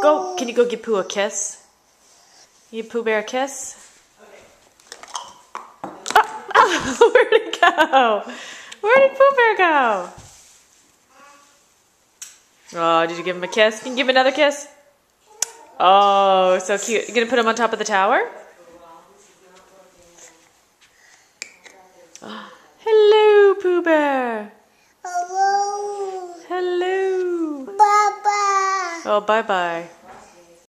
Go. Can you go give Pooh a kiss? Give Pooh Bear a kiss? Oh, where'd it go? Where did Pooh Bear go? Oh, did you give him a kiss? Can you give him another kiss? Oh, so cute. You gonna put him on top of the tower? Oh, hello, Pooh Bear. Hello. Hello. Bye-bye. Oh, bye-bye.